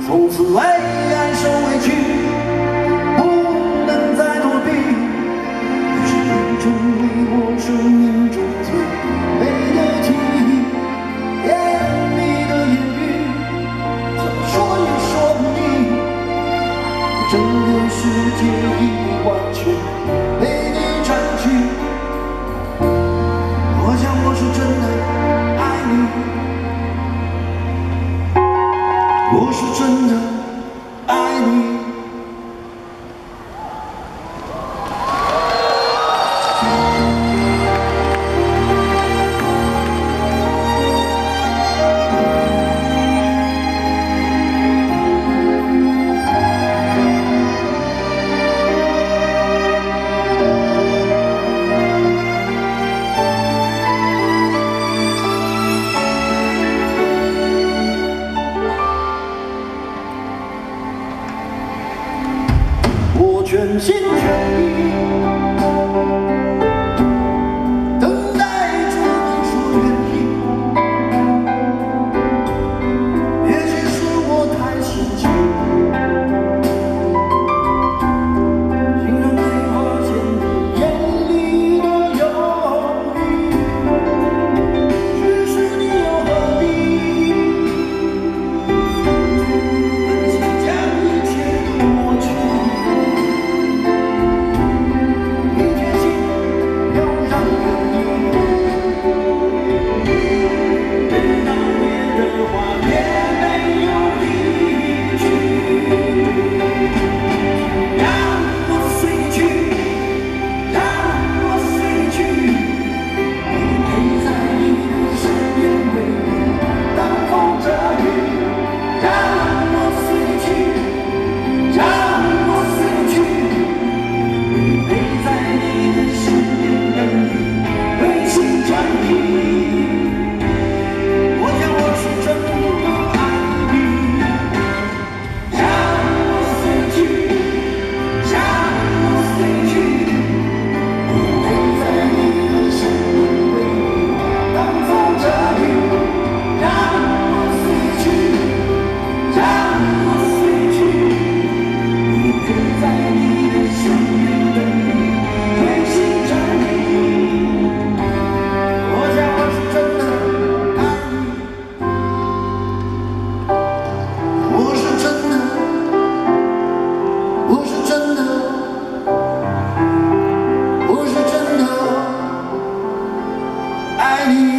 从此为爱受委屈，不能再躲避。于是你成为我生命中最美的记忆。甜蜜的言语，怎么说也说不腻。整个世界已完全被你占据。我想我是真的爱你，我是真的爱你。我全心全意等待着你说愿意，也许是我太心急，竟然没发现你眼里的犹豫。只是你又何必狠心将一切都抹去？爱你。